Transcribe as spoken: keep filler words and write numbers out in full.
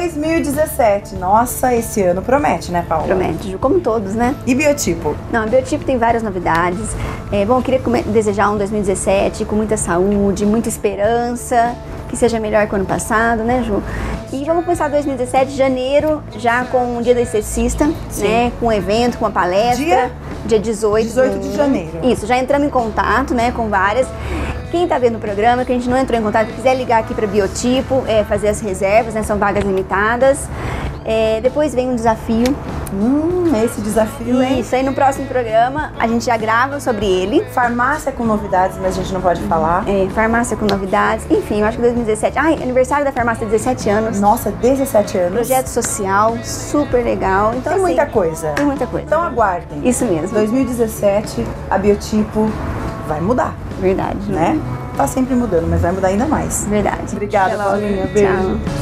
dois mil e dezessete. Nossa, esse ano promete, né, Paula? Promete, Ju, como todos, né? E Biotipo? Não, a Biotipo tem várias novidades. É, bom, eu queria desejar um dois mil e dezessete com muita saúde, muita esperança, que seja melhor que o ano passado, né, Ju? E vamos começar dois mil e dezessete, janeiro, já com o Dia da Esteticista, Sim. né? Com um evento, com uma palestra. Dia? Dia dezoito. dezoito de janeiro. Isso, já entramos em contato, né, com várias. Quem está vendo o programa, que a gente não entrou em contato, quiser ligar aqui para Biotipo, é, fazer as reservas, né? São vagas limitadas. É, depois vem um desafio. Hum, esse desafio, hein? Isso aí no próximo programa a gente já grava sobre ele. Farmácia com novidades, mas a gente não pode falar. É, farmácia com novidades. Enfim, eu acho que dois mil e dezessete. Ai, aniversário da farmácia, dezessete anos. Nossa, dezessete anos. Projeto social, super legal. Então, Tem assim, muita coisa. Tem muita coisa. Então aguardem. Isso mesmo. dois mil e dezessete, a Biotipo vai mudar, Verdade, né? Tá sempre mudando, mas vai mudar ainda mais. Verdade. Obrigada, Até logo. Paulinha. Beijo. Tchau.